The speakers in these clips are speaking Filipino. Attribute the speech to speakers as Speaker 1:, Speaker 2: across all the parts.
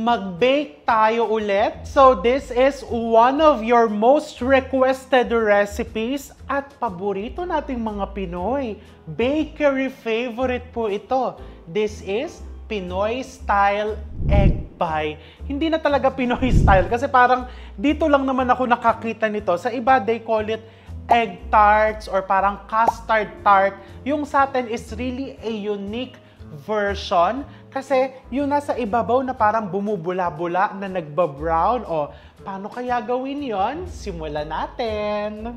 Speaker 1: mag-bake tayo ulit. So this is one of your most requested recipes at paborito nating mga Pinoy. Bakery favorite po ito. This is Pinoy style egg pie. Hindi na talaga Pinoy style kasi parang dito lang naman ako nakakita nito. Sa iba, they call it egg tarts or parang custard tart. Yung sa atin is really a unique version kasi yung nasa ibabaw na parang bumubula-bula na nagba-brown. O, paano kaya gawin yon? Simulan natin!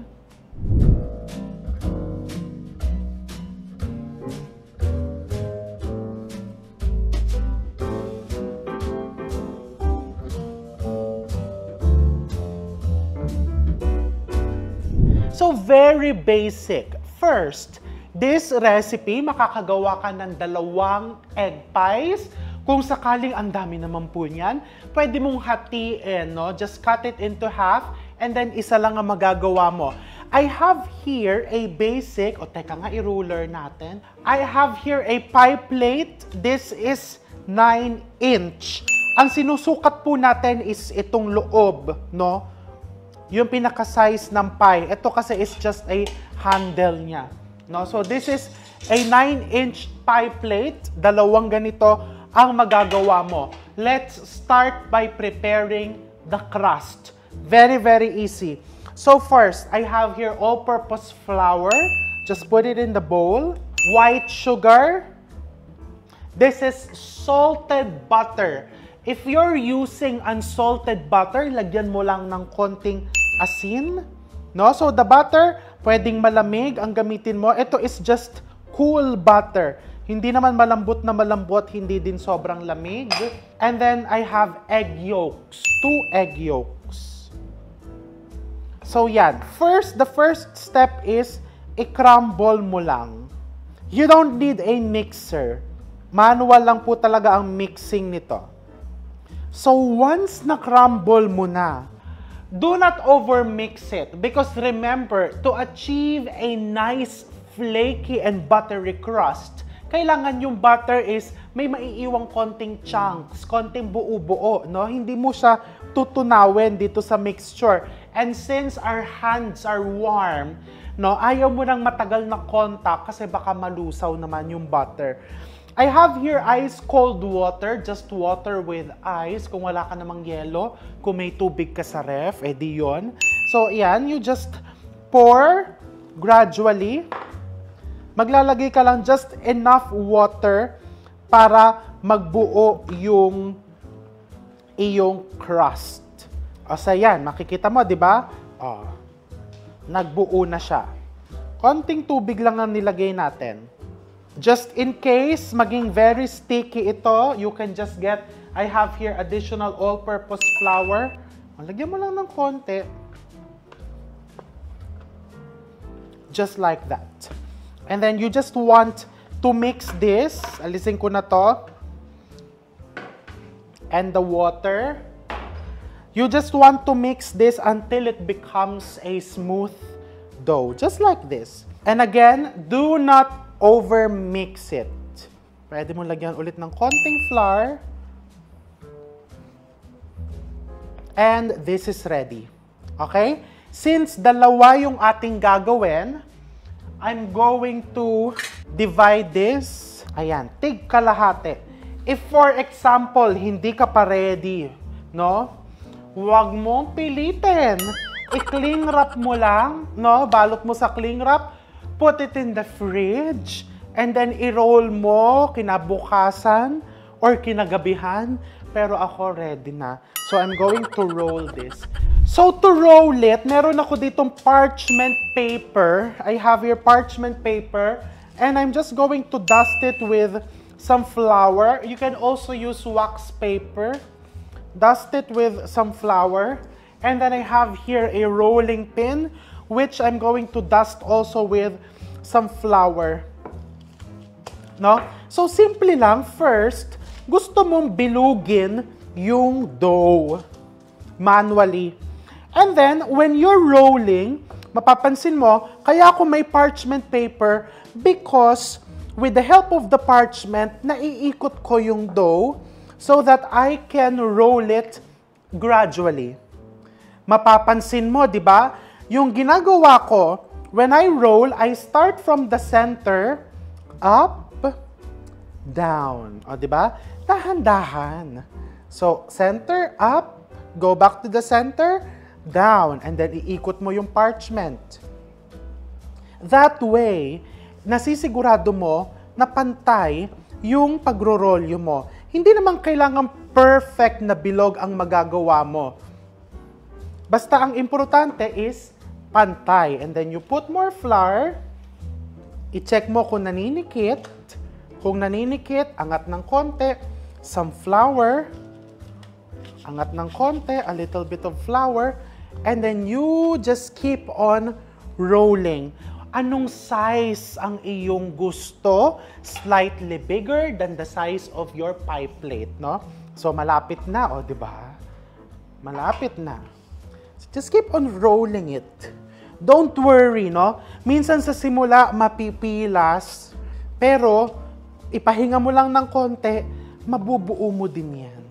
Speaker 1: So, very basic. First, this recipe, makakagawa ka ng 2 egg pies. Kung sakaling ang dami naman po niyan, pwede mong hatiin, no? Just cut it into half and then isa lang ang magagawa mo. I have here a basic, o teka nga, i-ruler natin. I have here a pie plate. This is 9 inch. Ang sinusukat po natin is itong loob, no? Yung pinaka-size ng pie. Ito kasi is just a handle niya. No? So this is a 9-inch pie plate. 2 ganito ang magagawa mo. Let's start by preparing the crust. Very, very easy. So first, I have here all-purpose flour. Just put it in the bowl. White sugar. This is salted butter. If you're using unsalted butter, lagyan mo lang ng konting asin. No? So the butter, pwedeng malamig ang gamitin mo. Ito is just cool butter. Hindi naman malambot na malambot, hindi din sobrang lamig. And then I have egg yolks. 2 egg yolks. So yan. The first step is i-crumble mo lang. You don't need a mixer. Manual lang po talaga ang mixing nito. So once na-crumble mo na, do not overmix it because remember, to achieve a nice flaky and buttery crust, kailangan yung butter is may maiiwang konting chunks, konting buo-buo, no? Hindi mo siya tutunawin dito sa mixture. And since our hands are warm, no, ayaw mo nang matagal na contact kasi baka malusaw naman yung butter. I have here ice cold water, just water with ice. Kung wala ka namang yelo, kung may tubig ka sa ref, edi yun. So, yan, you just pour gradually. Maglalagay ka lang just enough water para magbuo yung iyong crust. O, sa yan, makikita mo, di ba? O, nagbuo na siya. Konting tubig lang ang nilagay natin. Just in case maging very sticky ito, you can just get, I have here additional all-purpose flour. Lagyan mo lang ng konti. Just like that. And then you just want to mix this. Alisin ko na to. And the water. You just want to mix this until it becomes a smooth dough. Just like this. And again, do not over-mix it. Pwede mo lagyan ulit ng konting flour. And this is ready. Okay? Since 2 yung ating gagawin, I'm going to divide this. Ayan, tig kalahati. If for example, hindi ka pa ready, no? Huwag mong pilitin. I-cling wrap mo lang, no? Balot mo sa cling wrap. Put it in the fridge, and then i-roll mo kinabukasan or kinagabihan. Pero ako ready na. So I'm going to roll this. So to roll it, meron ako ditong parchment paper. I have here parchment paper, and I'm just going to dust it with some flour. You can also use wax paper. Dust it with some flour. And then I have here a rolling pin, which I'm going to dust also with some flour. No? So, simple lang. First, gusto mong bilugin yung dough manually. And then, when you're rolling, mapapansin mo, kaya ako may parchment paper because with the help of the parchment, naiikot ko yung dough so that I can roll it gradually. Mapapansin mo, di ba? Yung ginagawa ko, when I roll, I start from the center, up, down. O, di ba? Dahan-dahan. So, center, up, go back to the center, down, and then iikot mo yung parchment. That way, nasisigurado mo na pantay yung pagro-rolyo mo. Hindi naman kailangan perfect na bilog ang magagawa mo. Basta ang importante is pantay. And then you put more flour. I-check mo kung naninikit. Kung naninikit, angat ng konti. Some flour. Angat ng konti. A little bit of flour. And then you just keep on rolling. Anong size ang iyong gusto? Slightly bigger than the size of your pie plate, no? So, malapit na, o, di ba? Malapit na. So, just keep on rolling it. Don't worry, no? Minsan sa simula, mapipilas. Pero, ipahinga mo lang ng konti, mabubuo mo din yan.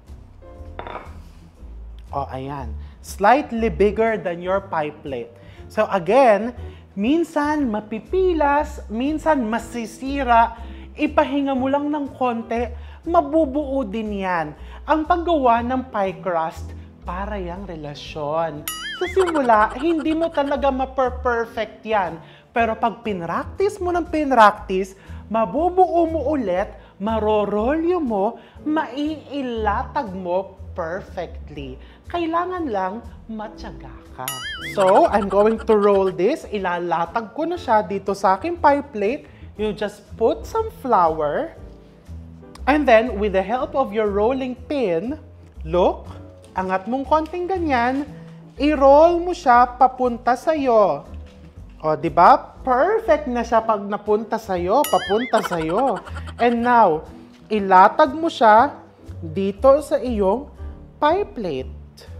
Speaker 1: O, ayan. Slightly bigger than your pie plate. So, again, minsan mapipilas, minsan masisira, ipahinga mo lang ng konti, mabubuo din yan. Ang paggawa ng pie crust, para yang relasyon. Sa simula, hindi mo talaga ma-perfect yan. Pero pag pinractice mo ng pinractice, mabubuo mo ulit, marorolyo mo, maiilatag mo perfectly. Kailangan lang matyaga ka. So, I'm going to roll this. Ilalatag ko na siya dito sa aking pie plate. You just put some flour. And then, with the help of your rolling pin, look, angat mong konting ganyan, i-roll mo siya papunta sa'yo. O, di ba? Perfect na siya pag napunta sa'yo, papunta sa'yo. And now, ilatag mo siya dito sa iyong pie plate.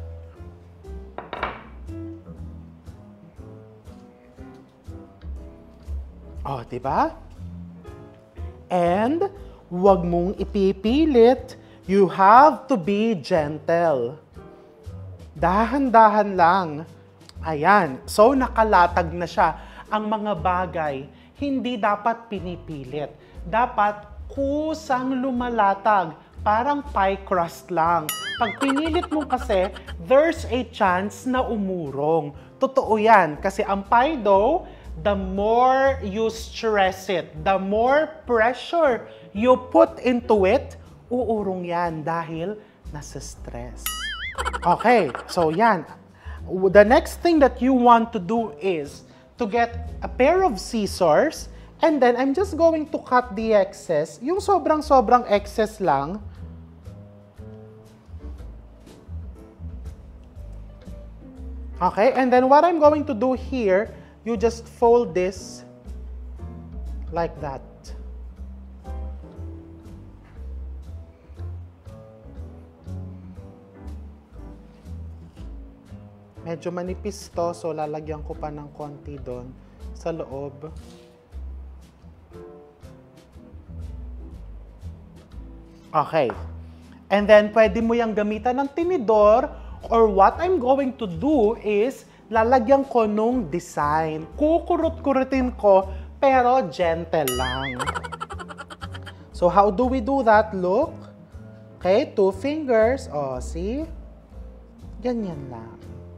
Speaker 1: Oh, di ba? And huwag mong ipipilit. You have to be gentle. Dahan-dahan lang. Ayan. So, nakalatag na siya. Ang mga bagay, hindi dapat pinipilit. Dapat kusang lumalatag. Parang pie crust lang. Pag pinilit mo kasi, there's a chance na umurong. Totoo yan. Kasi ang pie dough, the more you stress it, the more pressure you put into it, uurong yan dahil nasa stress. Okay, so yan. The next thing that you want to do is to get a pair of scissors and then I'm just going to cut the excess. Yung sobrang excess lang. Okay, and then what I'm going to do here, you just fold this like that. Medyo manipis to, so lalagyan ko pa ng konti doon sa loob. Okay. And then, pwede mo yung gamitan ng tinidor, or what I'm going to do is, lalagyan ko nung design. Kukurot-kurutin ko, pero gentle lang. So, how do we do that? Look. Okay, 2 fingers. Oh, see? Ganyan lang.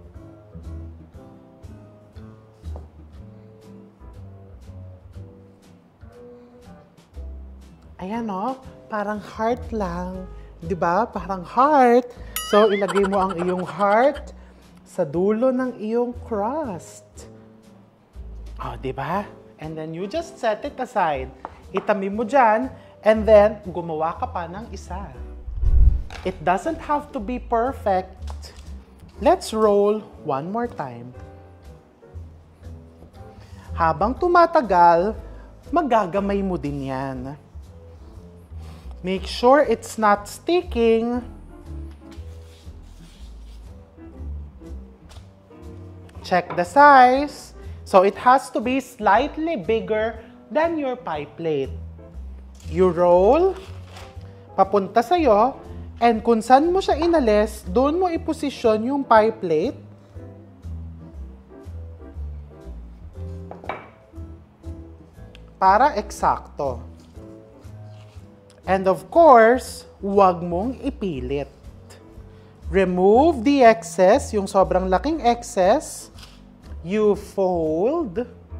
Speaker 1: Ayan, oh. Parang heart lang. Diba? Parang heart. So, ilagay mo ang iyong heart sa dulo ng iyong crust. Oh, diba? And then you just set it aside. Itabi mo dyan, and then gumawa ka pa ng isa. It doesn't have to be perfect. Let's roll one more time. Habang tumatagal, magagamay mo din yan. Make sure it's not sticking. Check the size. So it has to be slightly bigger than your pie plate. You roll. papunta sa'yo, and kung saan mo siya inalis, doon mo iposisyon yung pie plate. Para eksakto. And of course, huwag mong ipilit. Remove the excess, yung sobrang laking excess. You fold.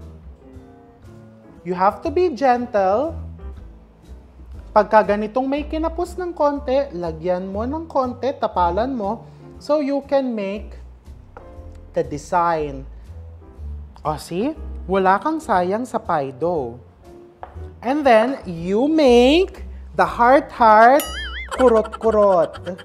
Speaker 1: You have to be gentle. Pagka ganitong may kinapos ng konti, lagyan mo ng konti, tapalan mo, so you can make the design. O see, wala kang sayang sa pie dough. And then, you make the heart-heart, kurot-kurot.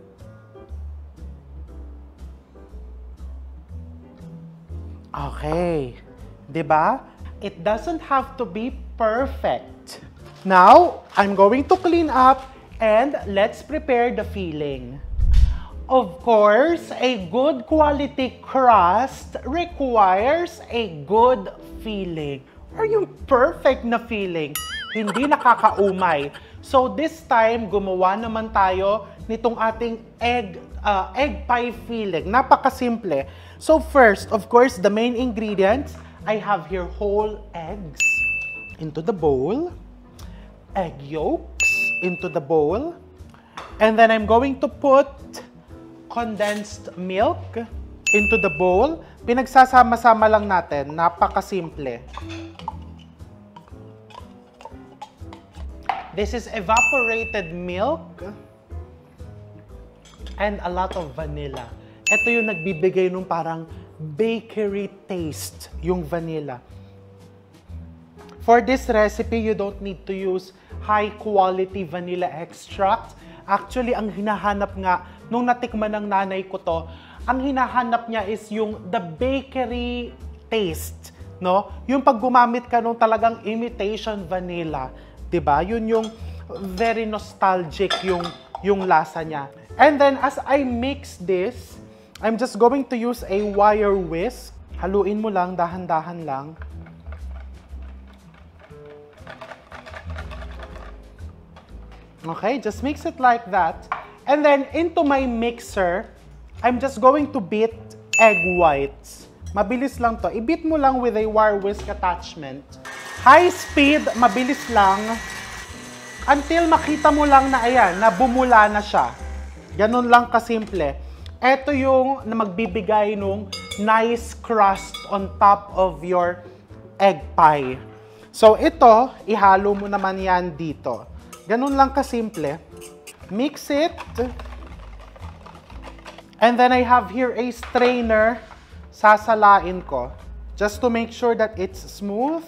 Speaker 1: Okay. Diba? It doesn't have to be perfect. Now, I'm going to clean up and let's prepare the filling. Of course, a good quality crust requires a good filling. Or yung perfect na filling, hindi nakakaumay. So this time, gumawa naman tayo nitong ating egg pie filling. Napakasimple. So first, of course, the main ingredients, I have here whole eggs into the bowl. Egg yolks into the bowl. And then I'm going to put condensed milk into the bowl. Pinagsasama-sama lang natin. Napakasimple. This is evaporated milk and a lot of vanilla. Ito yung nagbibigay nung parang bakery taste, yung vanilla. For this recipe, you don't need to use high-quality vanilla extract. Actually, ang hinahanap nga, nung natikman ng nanay ko to, ang hinahanap niya is yung the bakery taste, no? Yung pag gumamit ka nung talagang imitation vanilla, 'di ba? Yun yung very nostalgic yung lasa niya. And then, as I mix this, I'm just going to use a wire whisk. Haluin mo lang, dahan-dahan lang. Okay, just mix it like that. And then, into my mixer, I'm just going to beat egg whites. Mabilis lang to. I-beat mo lang with a wire whisk attachment. High speed, mabilis lang. Until makita mo lang na ayan, na bumula na siya. Ganun lang kasimple. Ito yung na magbibigay nung nice crust on top of your egg pie. So ito, ihalo mo naman yan dito. Ganun lang kasimple. Mix it. And then I have here a strainer. Sasalain ko. Just to make sure that it's smooth.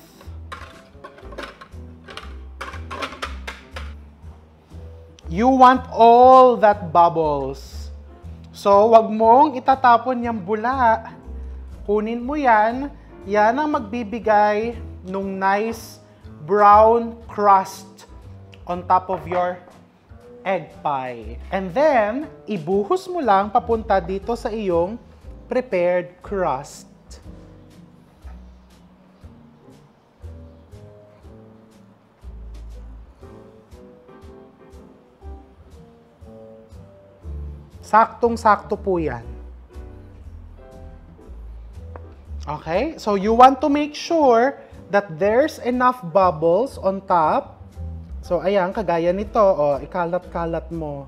Speaker 1: You want all that bubbles. So, wag mong itatapon yung bula. Kunin mo yan. Yan ang magbibigay nung nice brown crust on top of your egg pie. And then, ibuhos mo lang papunta dito sa iyong prepared crust. Saktong-sakto po yan. Okay? So, you want to make sure that there's enough bubbles on top. So, ayan, kagaya nito. O, ikalat-kalat mo.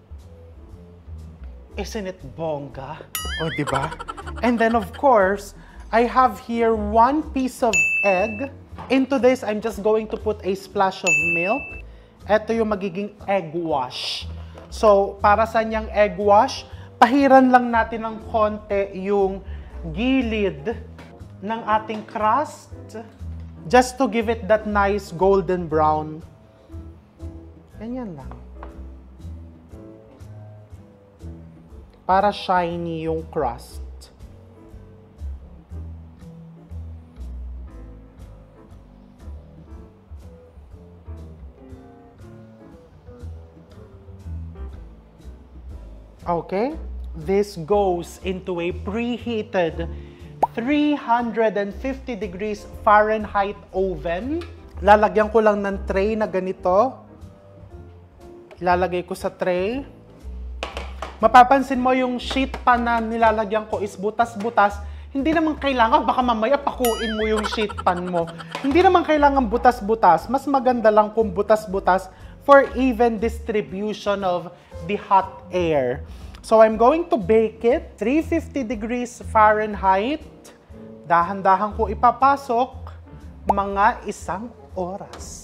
Speaker 1: Isn't it bongga? O, diba? And then, of course, I have here 1 piece of egg. Into this, I'm just going to put a splash of milk. Ito yung magiging egg wash. So, para sa niyang egg wash, pahiran lang natin ng konti yung gilid ng ating crust. Just to give it that nice golden brown. Ganyan lang. Para shiny yung crust. Okay, this goes into a preheated 350 degrees Fahrenheit oven. Lalagyan ko lang ng tray na ganito. Ilalagay ko sa tray. Mapapansin mo yung sheet pan na nilalagyan ko is butas-butas. Hindi naman kailangan, baka mamaya pakuin mo yung sheet pan mo. Hindi naman kailangan butas-butas. Mas maganda lang kung butas-butas for even distribution of the hot air. So I'm going to bake it 350 degrees Fahrenheit. Dahan-dahan ko ipapasok mga 1 oras.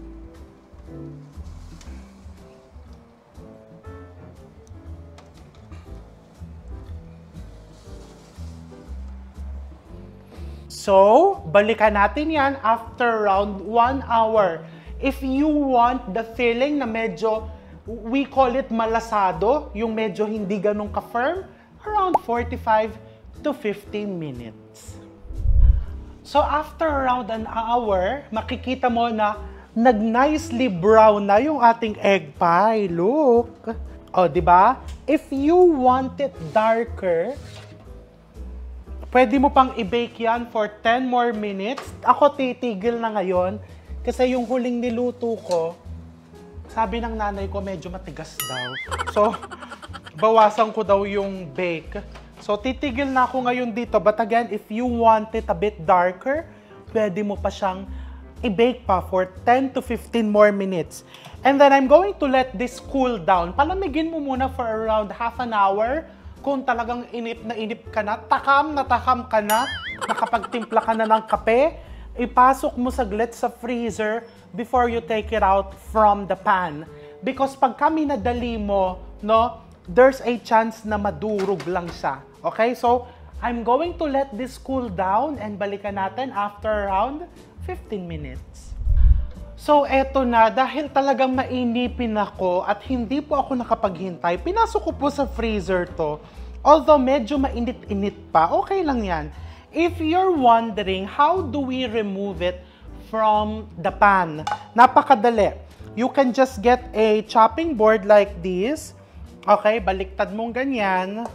Speaker 1: So, balikan natin yan after around 1 hour. If you want the filling na medyo, we call it malasado, yung medyo hindi ganun ka-firm, around 45 to 15 minutes. So, after around an hour, makikita mo na nag-nicely brown na yung ating egg pie. Look! O, di ba? If you want it darker, pwede mo pang i-bake yan for 10 more minutes. Ako titigil na ngayon kasi yung huling niluto ko, sabi ng nanay ko medyo matigas daw. So, bawasan ko daw yung bake. So, titigil na ako ngayon dito. But again, if you want it a bit darker, pwede mo pa siyang i-bake pa for 10 to 15 more minutes. And then I'm going to let this cool down. Palamigin mo muna for around half an hour. Kung talagang inip ka na ka na, nakapagtimpla ka na ng kape, ipasok mo saglit sa freezer before you take it out from the pan. Because pag kami nadali mo, no, there's a chance na madurog lang siya. Okay? So, I'm going to let this cool down and balikan natin after around 15 minutes. So, eto na. Dahil talagang mainipin ako at hindi po ako nakapaghintay, pinasok ko po sa freezer to. Although medyo mainit-init pa, okay lang yan. If you're wondering, how do we remove it from the pan? Napakadali. You can just get a chopping board like this. Okay, baliktad mong ganyan.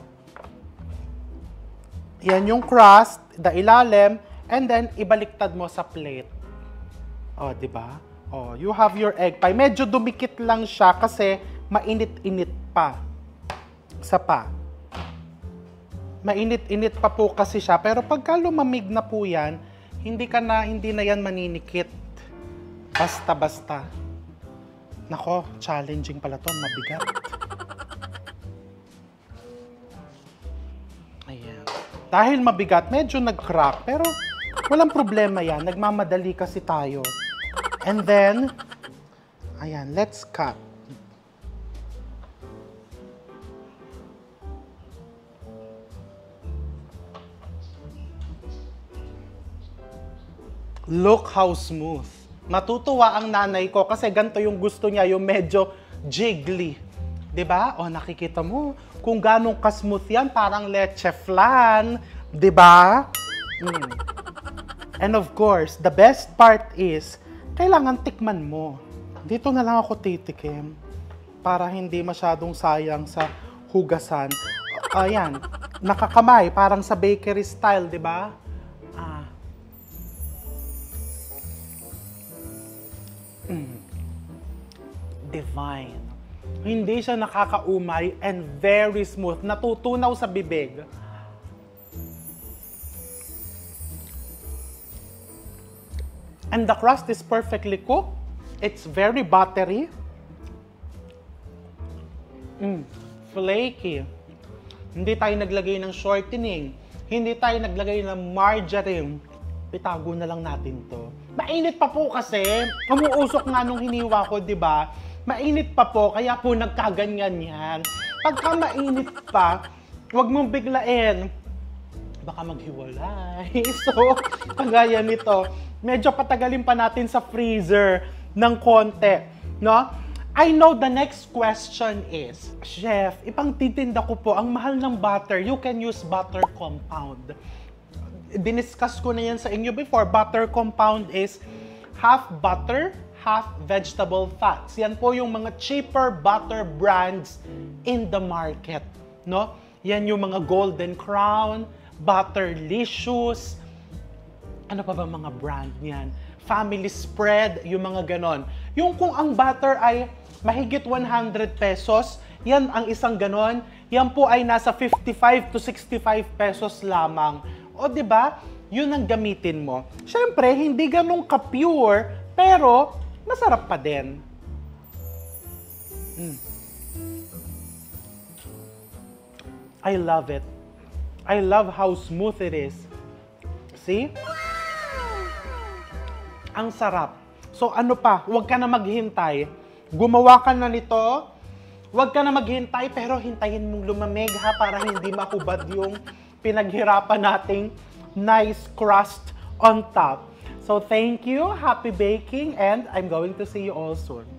Speaker 1: Yan yung crust, the ilalim, and then ibaliktad mo sa plate. O, di ba? Oh, you have your egg pie. Medyo dumikit lang siya kasi mainit-init pa. Sa pa. Mainit-init pa po kasi siya. Pero pagka lumamig na po yan, hindi na yan maninikit. Basta-basta. Nako, challenging pala to. Mabigat. Ayan. Dahil mabigat, medyo nag-crack. Pero walang problema yan. Nagmamadali kasi tayo. And then, ayan, let's cut. Look how smooth. Matutuwa ang nanay ko kasi ganito yung gusto niya, yung medyo jiggly. 'Di ba? O nakikita mo kung ganong ka-smooth yan, parang leche flan, 'di ba? And of course, the best part is kailangan tikman mo. Dito na lang ako titikim para hindi masyadong sayang sa hugasan. Ayan, nakakamay, parang sa bakery style, di ba? Divine. Hindi siya nakakaumay and very smooth. Natutunaw sa bibig. And the crust is perfectly cooked. It's very buttery. Flaky. Hindi tayo naglagay ng shortening. Hindi tayo naglagay ng margarine. Itago na lang natin to. Mainit pa po kasi. Umuusok nga nung hiniwa ko, di ba? Mainit pa po, kaya po nagkaganyan yan. Pagka mainit pa, huwag mong biglain. Baka maghiwalay. So, kagaya nito, medyo patagalin pa natin sa freezer ng konti, no? I know the next question is, Chef, ipangtitinda ko po, ang mahal ng butter, you can use butter compound. Diniscuss ko na yan sa inyo before. Butter compound is half butter, half vegetable fats. Yan po yung mga cheaper butter brands in the market, no? Yan yung mga Golden Crown, Butterlicious, ano pa ba mga brand niyan? Family Spread, yung mga ganon. Yung kung ang butter ay mahigit 100 pesos. Yan ang isang ganon. Yan po ay nasa 55 to 65 pesos lamang. O di ba? Yun ang gamitin mo. Siyempre, hindi ganun ka-pure, pero masarap pa din. I love it. I love how smooth it is. See? Ang sarap. So ano pa, huwag ka na maghintay. Gumawa ka na nito, huwag ka na maghintay, pero hintayin mong lumamig ha, para hindi mahubad yung pinaghirapan nating nice crust on top. So thank you, happy baking, and I'm going to see you all soon.